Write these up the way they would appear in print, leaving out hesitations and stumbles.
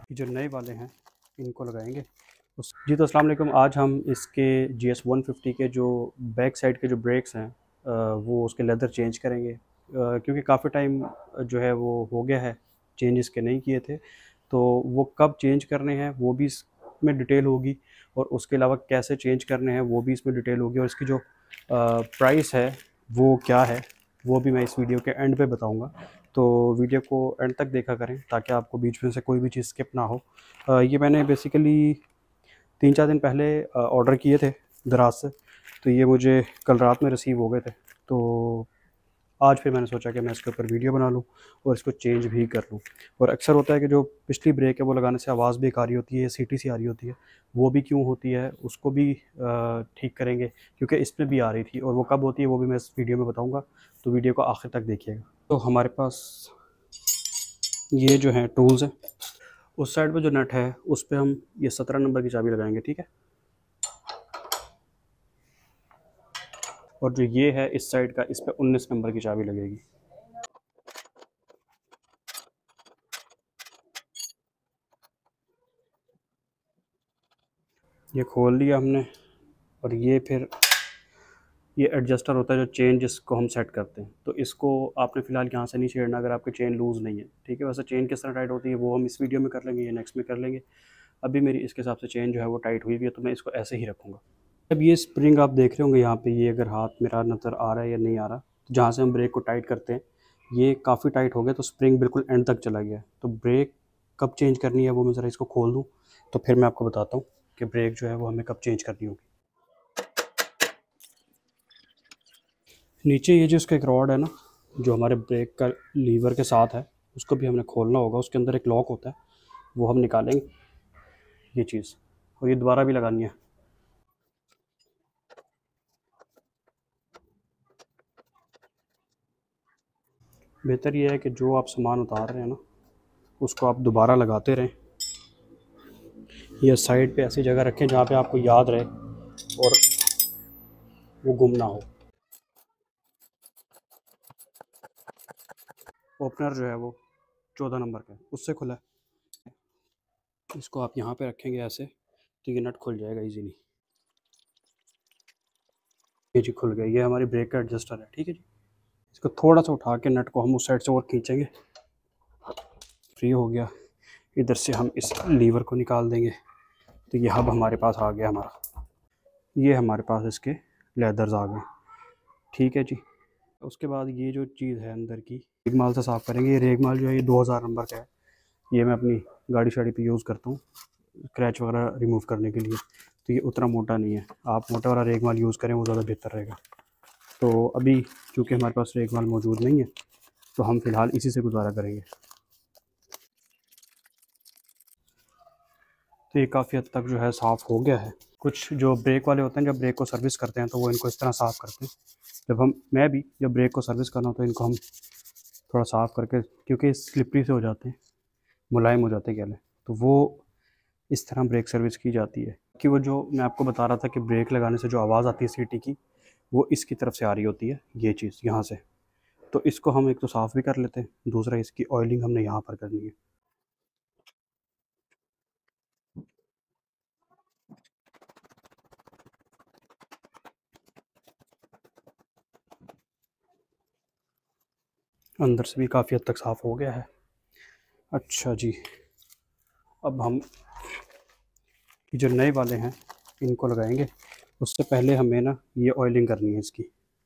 जो नए वाले हैं इनको लगाएंगे जी। तो अस्सलाम वालेकुम। आज हम इसके GS 150 के जो बैक साइड के जो ब्रेक्स हैं वो उसके लेदर चेंज करेंगे, क्योंकि काफ़ी टाइम जो है वो हो गया है, चेंज इसके नहीं किए थे। तो वो कब चेंज करने हैं वो भी इसमें डिटेल होगी, और उसके अलावा कैसे चेंज करने हैं वो भी इसमें डिटेल होगी, और इसकी जो प्राइस है वो क्या है वो भी मैं इस वीडियो के एंड पे बताऊंगा। तो वीडियो को एंड तक देखा करें ताकि आपको बीच में से कोई भी चीज़ स्किप ना हो। ये मैंने बेसिकली 3-4 दिन पहले ऑर्डर किए थे दराज से, तो ये मुझे कल रात में रिसीव हो गए थे। तो आज फिर मैंने सोचा कि मैं इसके ऊपर वीडियो बना लूँ और इसको चेंज भी कर लूँ। और अक्सर होता है कि जो पिछली ब्रेक है वो लगाने से आवाज़ भी एक आ रही होती है, सीटी सी आ रही होती है, वो भी क्यों होती है उसको भी ठीक करेंगे, क्योंकि इसमें भी आ रही थी, और वो कब होती है वो भी मैं इस वीडियो में बताऊँगा। तो वीडियो को आखिर तक देखिएगा। तो हमारे पास ये जो है टूल्स हैं, उस साइड पे जो नट है उस पे हम ये 17 नंबर की चाबी लगाएंगे, ठीक है। और जो ये है इस साइड का, इस पे 19 नंबर की चाबी लगेगी। ये खोल लिया हमने, और ये फिर ये एडजस्टर होता है जो चेन जिसको हम सेट करते हैं। तो इसको आपने फ़िलहाल यहाँ से नहीं छेड़ना अगर आपकी चेन लूज़ नहीं है, ठीक है। वैसे चेन किस तरह टाइट होती है वो हम इस वीडियो में कर लेंगे या नेक्स्ट में कर लेंगे। अभी मेरी इसके हिसाब से चेन जो है वो टाइट हुई हुई है, तो मैं इसको ऐसे ही रखूँगा। अब ये स्प्रिंग आप देख रहे होंगे यहाँ पे, ये अगर हाथ मेरा नज़र आ रहा है या नहीं आ रहा, तो जहाँ से हम ब्रेक को टाइट करते हैं ये काफ़ी टाइट हो गया, तो स्प्रिंग बिल्कुल एंड तक चला गया। तो ब्रेक कब चेंज करनी है वो मैं ज़रा इसको खोल दूँ तो फिर मैं आपको बताता हूँ कि ब्रेक जो है वो हमें कब चेंज करनी होगी। नीचे ये जो इसका एक रॉड है ना, जो हमारे ब्रेक का लीवर के साथ है, उसको भी हमने खोलना होगा। उसके अंदर एक लॉक होता है, वो हम निकालेंगे ये चीज़, और ये दोबारा भी लगानी है। बेहतर ये है कि जो आप सामान उतार रहे हैं ना उसको आप दोबारा लगाते रहें, या साइड पे ऐसी जगह रखें जहाँ पे आपको याद रहे और वो गुम ना हो। ओपनर जो है वो 14 नंबर का है, उससे खुला है। इसको आप यहाँ पे रखेंगे ऐसे, तो ये नट खुल जाएगा इजीली। ये जी खुल गया, ये हमारी ब्रेक का एडजस्टर है, ठीक है जी। इसको थोड़ा सा उठा के नट को हम उस साइड से और खींचेंगे, फ्री हो गया। इधर से हम इस लीवर को निकाल देंगे, तो ये हब हमारे पास आ गया हमारा। ये हमारे पास इसके लेदर्स आ गए, ठीक है जी। उसके बाद ये जो चीज़ है अंदर की, रेगमाल से साफ़ करेंगे। ये रेगमाल जो है ये 2000 नंबर का है, ये मैं अपनी गाड़ी शाड़ी पे यूज़ करता हूँ स्क्रैच वगैरह रिमूव करने के लिए। तो ये उतना मोटा नहीं है, आप मोटा वाला रेगमाल यूज़ करें वो ज़्यादा बेहतर रहेगा। तो अभी चूँकि हमारे पास रेगमाल मौजूद नहीं है तो हम फ़िलहाल इसी से गुजारा करेंगे। तो ये काफ़ी हद तक जो है साफ़ हो गया है। कुछ जो ब्रेक वाले होते हैं जब ब्रेक को सर्विस करते हैं तो वो इनको इस तरह साफ़ करते हैं। मैं भी जब ब्रेक को सर्विस करना हो तो इनको हम थोड़ा साफ़ करके, क्योंकि स्लिपरी से हो जाते हैं, मुलायम हो जाते हैं गले, तो वो इस तरह ब्रेक सर्विस की जाती है। कि वो जो मैं आपको बता रहा था कि ब्रेक लगाने से जो आवाज़ आती है सीटी की, वो इसकी तरफ से आ रही होती है, ये चीज़ यहाँ से। तो इसको हम एक तो साफ़ भी कर लेते हैं, दूसरा इसकी ऑयलिंग हमने यहाँ पर करनी है। अंदर से भी काफ़ी हद तक साफ़ हो गया है। अच्छा जी, अब हम जो नए वाले हैं इनको लगाएंगे। उससे पहले हमें ना ये ऑयलिंग करनी है इसकी।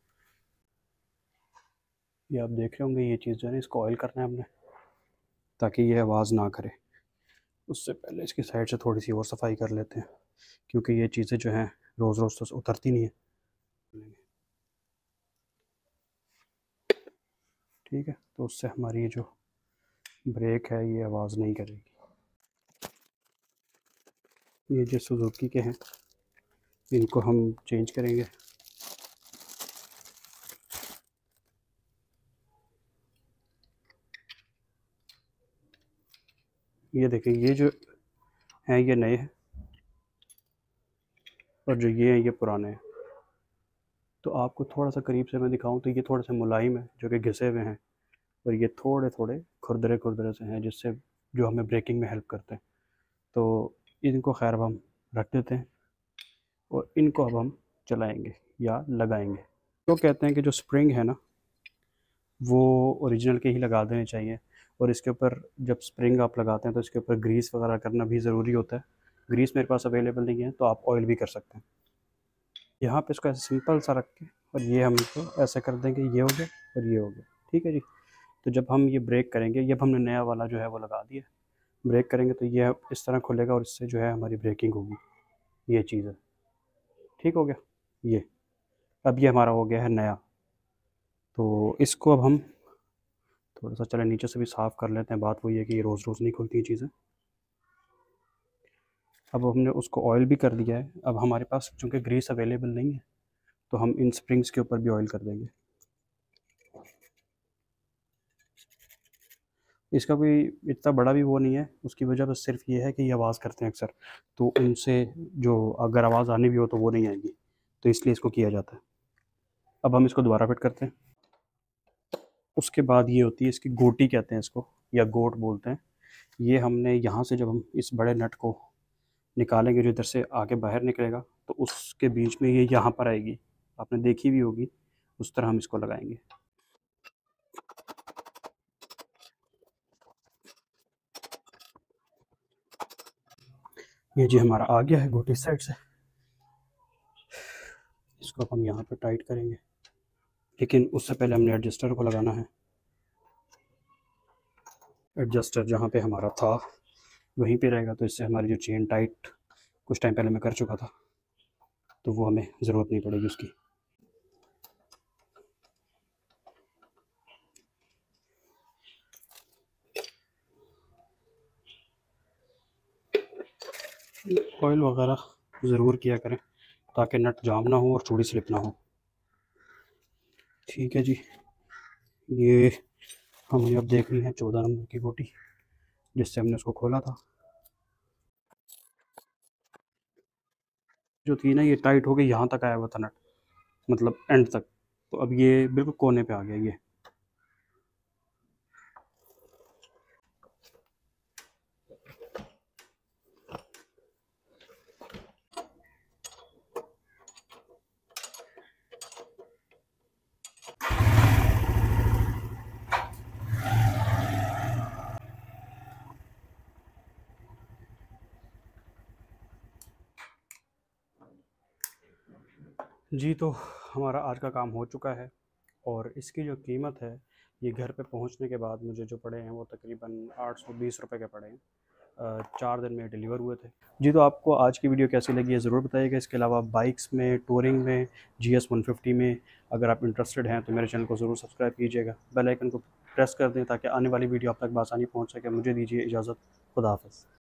ये आप देख रहे होंगे, ये चीज़ जो है ना इसको ऑयल करना है हमने, ताकि ये आवाज़ ना करे। उससे पहले इसकी साइड से थोड़ी सी और सफाई कर लेते हैं, क्योंकि ये चीज़ें जो हैं रोज़ रोज़ तो उतरती नहीं है। ठीक है, तो उससे हमारी ये जो ब्रेक है ये आवाज़ नहीं करेगी। ये जो सुजुकी के हैं इनको हम चेंज करेंगे। ये देखें, ये जो हैं ये नए हैं, और जो ये हैं ये पुराने हैं। तो आपको थोड़ा सा करीब से मैं दिखाऊं तो ये थोड़े से मुलायम है, जो कि घिसे हुए हैं, और ये थोड़े थोड़े खुरदरे खुरदरे से हैं, जिससे जो हमें ब्रेकिंग में हेल्प करते हैं। तो इनको खैर अब हम रख देते हैं और इनको अब हम चलाएंगे या लगाएंगे। तो कहते हैं कि जो स्प्रिंग है ना, वो ओरिजिनल के ही लगा देने चाहिए। और इसके ऊपर जब स्प्रिंग आप लगाते हैं तो इसके ऊपर ग्रीस वगैरह करना भी ज़रूरी होता है। ग्रीस मेरे पास अवेलेबल नहीं है, तो आप ऑयल भी कर सकते हैं। यहाँ पे इसको ऐसे सिंपल सा रख के और ये हम इसको ऐसे कर देंगे, ये हो गया और ये हो गया। ठीक है जी। तो जब हम ये ब्रेक करेंगे, ये अब हमने नया वाला जो है वो लगा दिया, ब्रेक करेंगे तो ये इस तरह खुलेगा और इससे जो है हमारी ब्रेकिंग होगी। ये चीज़ है, ठीक हो गया ये। अब ये हमारा हो गया है नया। तो इसको अब हम थोड़ा सा चले नीचे से भी साफ़ कर लेते हैं। बात वही है कि ये रोज़ रोज़ नहीं खुलती चीज़ें। अब हमने उसको ऑयल भी कर दिया है। अब हमारे पास चूँकि ग्रीस अवेलेबल नहीं है, तो हम इन स्प्रिंग्स के ऊपर भी ऑयल कर देंगे। इसका कोई इतना बड़ा भी वो नहीं है, उसकी वजह बस सिर्फ ये है कि ये आवाज़ करते हैं अक्सर, तो उनसे जो अगर आवाज़ आनी भी हो तो वो नहीं आएगी, तो इसलिए इसको किया जाता है। अब हम इसको दोबारा फिट करते हैं। उसके बाद ये होती है इसकी गोटी कहते हैं इसको, या गोट बोलते हैं। ये हमने यहाँ से जब हम इस बड़े नट को निकालेंगे, जो इधर से आगे बाहर निकलेगा, तो उसके बीच में ये यहाँ पर आएगी, आपने देखी भी होगी, उस तरह हम इसको लगाएंगे। ये जी हमारा आ गया है गोटी साइड से। इसको हम यहाँ पे टाइट करेंगे, लेकिन उससे पहले हमने एडजस्टर को लगाना है। एडजस्टर जहाँ पे हमारा था वहीं पे रहेगा, तो इससे हमारी जो चेन टाइट कुछ टाइम पहले मैं कर चुका था, तो वो हमें ज़रूरत नहीं पड़ेगी उसकी। ऑयल वगैरह ज़रूर किया करें ताकि नट जाम ना हो और चूड़ी स्लिप ना हो। ठीक है जी। ये हमने अब देखनी है 14 नंबर की गोटी, जिससे हमने उसको खोला था। जो थी ना ये टाइट हो गई, यहाँ तक आया हुआ था नट, मतलब एंड तक। तो अब ये बिल्कुल कोने पे आ गया ये। जी, तो हमारा आज का काम हो चुका है और इसकी जो कीमत है, ये घर पे पहुंचने के बाद मुझे जो पड़े हैं वो तकरीबन 820 रुपये के पड़े हैं। 4 दिन में डिलीवर हुए थे। जी, तो आपको आज की वीडियो कैसी लगी है ज़रूर बताइएगा। इसके अलावा बाइक्स में, टूरिंग में, GS 150 में अगर आप इंटरेस्टेड हैं तो मेरे चैनल को ज़रूर सब्सक्राइब कीजिएगा। बेल आइकन को प्रेस कर दें ताकि आने वाली वीडियो आप तक बआसानी पहुँच सके। मुझे दीजिए इजाज़त। खुदा हाफ़िज़।